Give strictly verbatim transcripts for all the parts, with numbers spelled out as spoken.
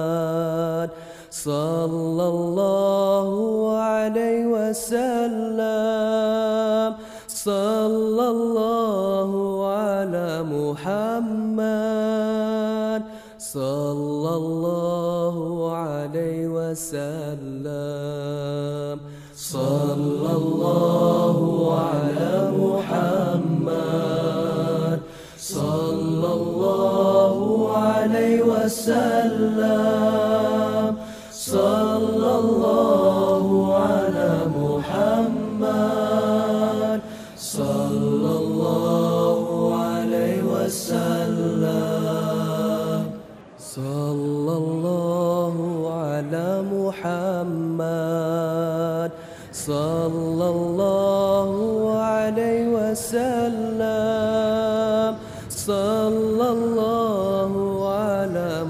sallallahu alaihi wasallam, sallallahu ala Muhammad, sallallahu alaihi wasallam, sallallahu ala Muhammad, sallallahu alaihi wasallam, sallallahu ala Muhammad, sallallahu alaihi wasallam, sallallahu ala Muhammad, sallallahu alaihi wasallam, sallallahu ala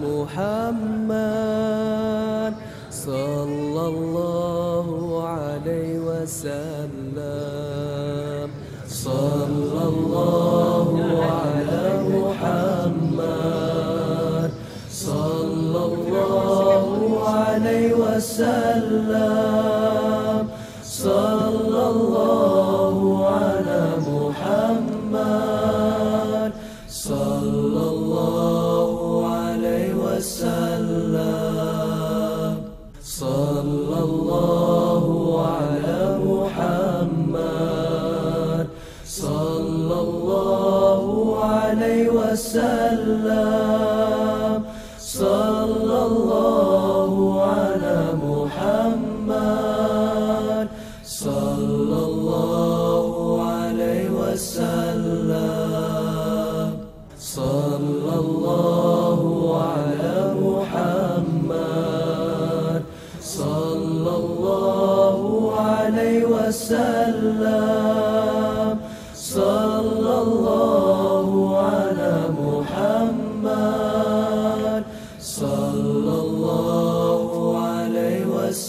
Muhammad, sallallahu alaihi wasallam, sallallahu ala Muhammad, sallallahu alaihi wasallam, sallallahu ala Muhammad, sallallahu alaihi wasallam, sallallahu ala Muhammad, sallallahu alaihi wasallam, sallallahu ala Muhammad, sallallahu alaihi wasallam, sallallahu ala Muhammad, sallallahu alaihi wasallam, sallallahu ala Muhammad, sallallahu alaihi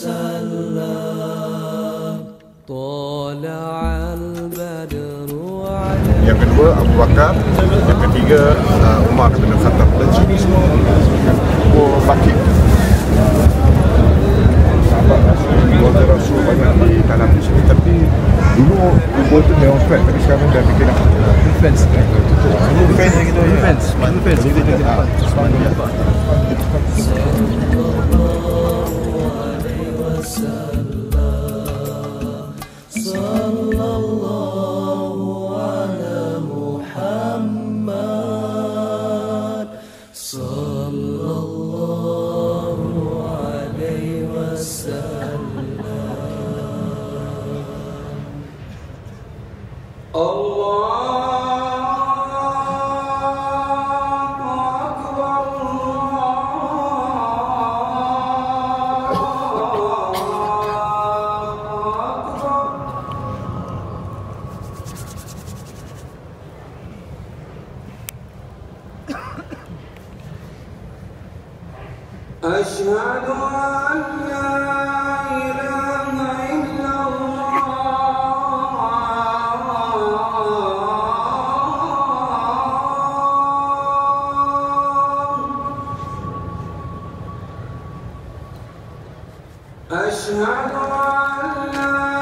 wasallam. Tala'al badru ala. Yang kedua Abu Bakar, yang ketiga uh, Umar bin Khattab. Dan sini semua oh, bakit sahabat Rasul, keluarga Rasul banyak di dalam sini. Tapi dulu kubur tu memang flat, tapi sekarang dah bikin apa? Fence, tutup. Dulu fence gitu ya. Fence, dulu fence gitu je dapat. Sallallahu alaihi wasallam, sallallahu ala Muhammad, sallallahu alaihi wasallam. Allah أشهد أن لا إله إلا الله. أشهد أن لا